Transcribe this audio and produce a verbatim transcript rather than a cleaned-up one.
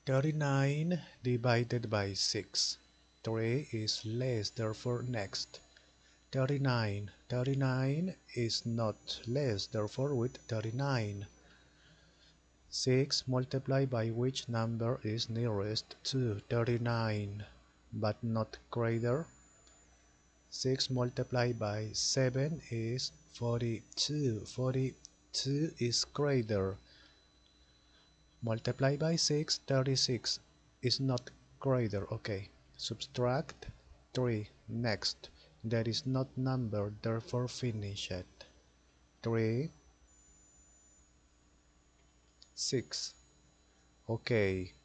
thirty-nine divided by six. three is less, therefore next. thirty-nine. thirty-nine is not less, therefore with thirty-nine. six multiplied by which number is nearest to thirty-nine, but not greater. six multiplied by seven is forty-two. forty-two is greater. Multiply by six, thirty-six is not greater. Okay. Subtract three. Next. That is not number, therefore finish it. three, six. Okay.